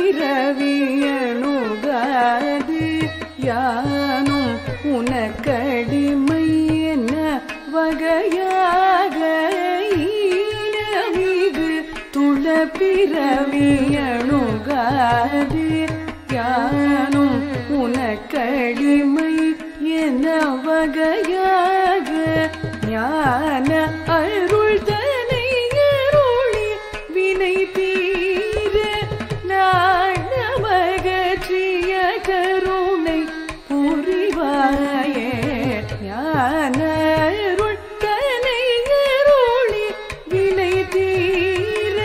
பிறவியணுகாது யானும் உனக்கடிமை என்ன வகையாக ஈனமிகு துள பிறவியணுகாது யானும் உனக்கடிமை என்ன வகையாக ஞான அருள் தனை அருளி வினை தீர நாணமகற்றிய கருணை புரிவாயே ஞான அருள் தனை அருளி வினை தீர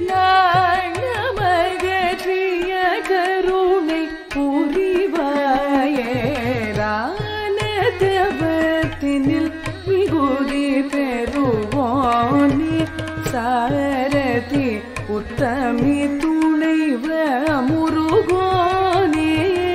நாணமகற்றிய கருணை புரிவாயே ரானதவத்தினில் மிகுதி பெறுவோனே சாரதி உத்தமி துணைவ முருகோனே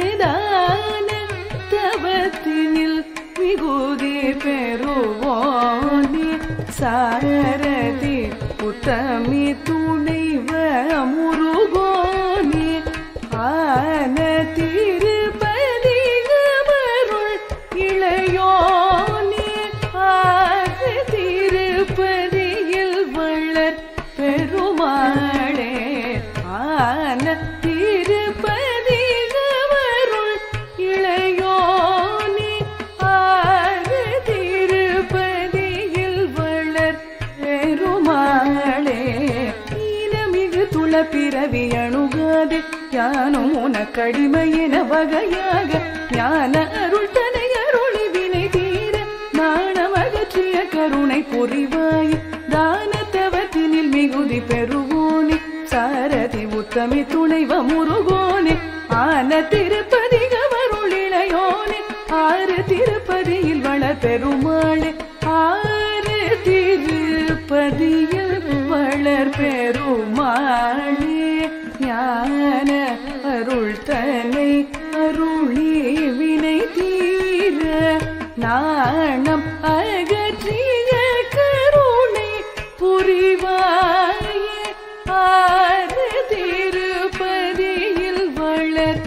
தானதவத்தினில் மிகுதி பெறுவோனே சாரதி உத்தமி துணைவ முருகோனே ஆன திருப்பதி அமருள் இளையோனே ஆன திருப்பதியில் வளர் பெருமாளே ஆன திருப்பதி அமருள் இளையோனே ஆன திருப்பதியில் வளர் பெருமாளே ஈனமிகுதுல பிறவி அணுகாது யானும் உனக்கடிமையின வகையாக ஞான அருள் தனை அருளி வினை தீர நாணமகற்றிய கருணை புரிவாய் தானத்தவத்தினில் மிகுதி பெறுவோனே சாரதி உத்தமி துணைவ முருகோனே ஆன திருப்பதி அமருள் இளையோனே ஆறு திருப்பதியில் வளர் பெருமாளே ஆறு திருப்பதியில் வளர் பெருமாளே ஞான அருள் தனை அருளி வினை தீர நாணம் அகற்றிய கருணை புரிவாயே ஆறு திருப்பதியில் வளர்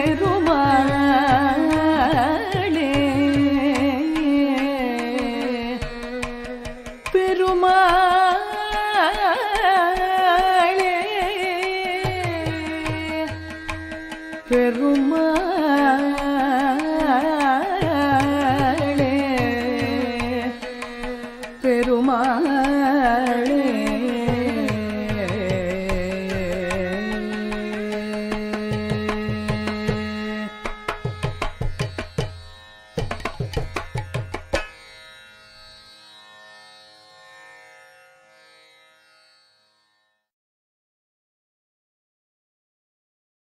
பெருமாளே பெருமாளே பெருமாளே